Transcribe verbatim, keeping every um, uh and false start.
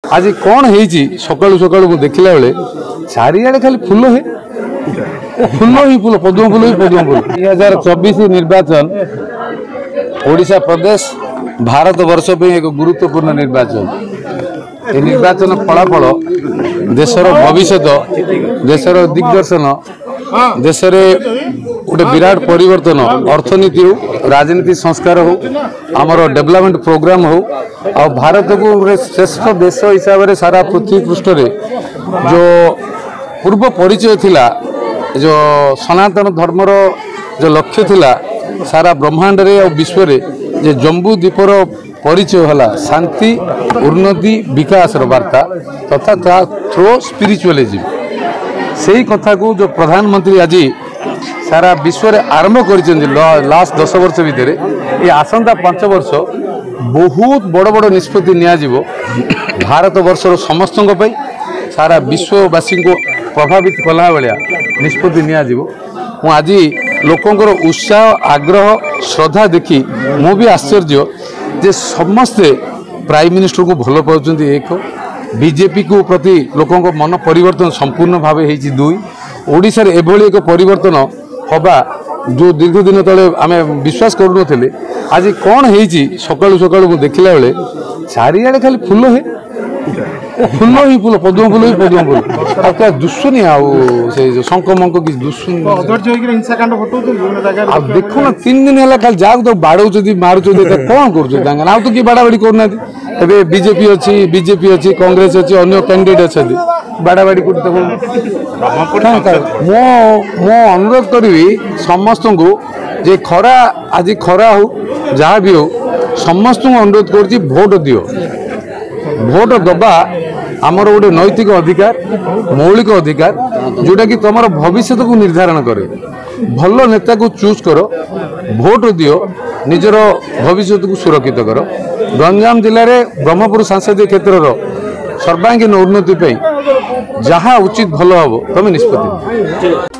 आज कौन है सकालू सकालू देखला बेले चारिआडे खाली फूल है फूल ही फूल पद्म फूल ही पद्म फूल दुई हजार चौबीस निर्वाचन ओडिशा प्रदेश भारत वर्ष पे एक गुरुत्वपूर्ण निर्वाचन ये निर्वाचन फलाफल देशर भविष्य देशर दिग्दर्शन देश गोटे विराट परिवर्तन अर्थनीति हो राजनीति संस्कार हो आमर डेवलपमेंट प्रोग्राम हो आ भारत को श्रेष्ठ देश हिसाब से सारा पृथ्वी पृष्ठ जो पूर्व परिचय थिला जो सनातन धर्मर जो लक्ष्य थिला सारा ब्रह्मांड रे और विश्व रे जे जम्बू द्वीपर परिचय होला शांति उन्नति विकास वार्ता तथा थ्रो स्पिरिचुअलिज्म से कथा को जो प्रधानमंत्री आज सारा विश्व रे आरंभ कर लास्ट दस वर्ष भितर ये आसंता पांच वर्ष बहुत बड़ बड़ निष्पत्ति नियाजिवो भारत वर्षर समस्त सारा विश्ववासी को प्रभावित कला भाया निष्पत्ति नियाजिवो मु आज लोकंकर उत्साह आग्रह श्रद्धा देखी मु भी आश्चर्य जे समस्ते प्राइम मिनिस्टर को भल पाउछन्ती एक बीजेपी को प्रति लोकों मन परिवर्तन संपूर्ण भाव होती दुई ओडिशा रे एभली एक परिवर्तन हवा जो दीर्घ दिन तले आम विश्वास करूँ आज कौन है सकालू सकालू देखला बेले चारिआडे खाली फूल है फूल ही फूल पद्म फूल ही पद्म फूल आ क्या दुश्मनी आउ शंख मंक कि दुश्मनी देखो ना तीन दिन है खाली जाओ तो बाड़े मारुच कौन कर आउ तो किए बाड़ाबाड़ी करना एबे बीजेपी अच्छी बीजेपी अच्छी कांग्रेस अच्छी अन्य कैंडिडेट अच्छा बाड़ाबाड़ी कर मो अनुरोध करी समस्त को जे खरा आज खरा हो जहाँ भी हो समस्त अनुरोध कर भोट दियो भोट दबा आमर गोटे नैतिक अधिकार मौलिक अधिकार जोटा कि तुम भविष्य को निर्धारण करे भल नेता को चूज करो भोट दियो निजर भविष्य को सुरक्षित करो गंजाम जिले में ब्रह्मपुर संसदीय क्षेत्र सर्वांगीन उन्नति जहाँ उचित भल हम तुम निष्पत्ति।